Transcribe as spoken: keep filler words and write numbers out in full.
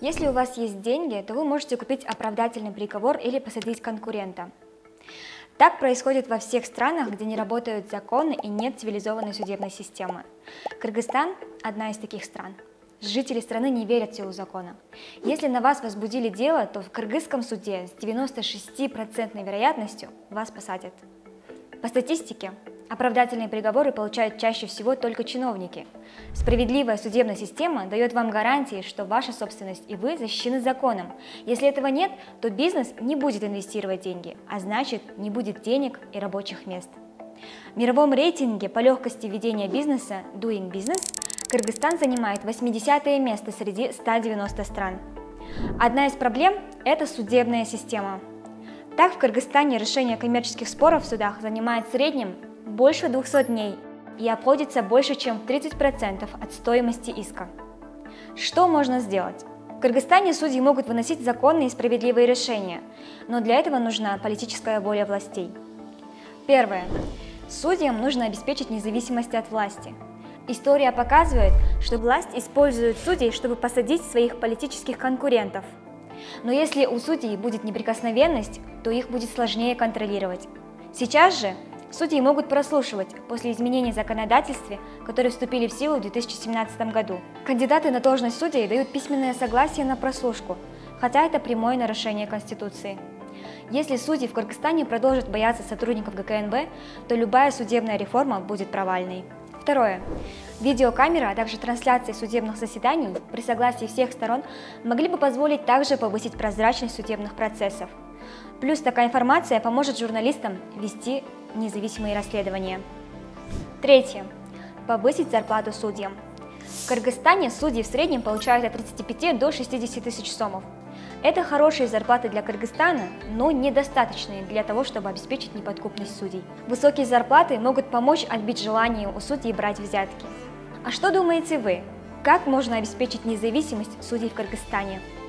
Если у вас есть деньги, то вы можете купить оправдательный приговор или посадить конкурента. Так происходит во всех странах, где не работают законы и нет цивилизованной судебной системы. Кыргызстан – одна из таких стран. Жители страны не верят в силу закона. Если на вас возбудили дело, то в кыргызском суде с девяноста шести процентной вероятностью вас посадят. По статистике, оправдательные приговоры получают чаще всего только чиновники. Справедливая судебная система дает вам гарантии, что ваша собственность и вы защищены законом. Если этого нет, то бизнес не будет инвестировать деньги, а значит, не будет денег и рабочих мест. В мировом рейтинге по легкости ведения бизнеса Doing Business Кыргызстан занимает восьмидесятое место среди ста девяноста стран. Одна из проблем – это судебная система. Так, в Кыргызстане решение коммерческих споров в судах занимает в среднем больше двухсот дней и обходится больше, чем в тридцать процентов от стоимости иска. Что можно сделать? В Кыргызстане судьи могут выносить законные и справедливые решения, но для этого нужна политическая воля властей. Первое. Судьям нужно обеспечить независимость от власти. История показывает, что власть использует судей, чтобы посадить своих политических конкурентов. Но если у судей будет неприкосновенность, то их будет сложнее контролировать. Сейчас же судьи могут прослушивать после изменений в законодательстве, которые вступили в силу в две тысячи семнадцатом году. Кандидаты на должность судей дают письменное согласие на прослушку, хотя это прямое нарушение Конституции. Если судьи в Кыргызстане продолжат бояться сотрудников ГКНБ, то любая судебная реформа будет провальной. Второе. Видеокамера, а также трансляции судебных заседаний при согласии всех сторон могли бы позволить также повысить прозрачность судебных процессов. Плюс такая информация поможет журналистам вести независимые расследования. Третье. Повысить зарплату судьям. В Кыргызстане судьи в среднем получают от тридцати пяти до шестидесяти тысяч сомов. Это хорошие зарплаты для Кыргызстана, но недостаточные для того, чтобы обеспечить неподкупность судей. Высокие зарплаты могут помочь отбить желание у судей брать взятки. А что думаете вы? Как можно обеспечить независимость судей в Кыргызстане?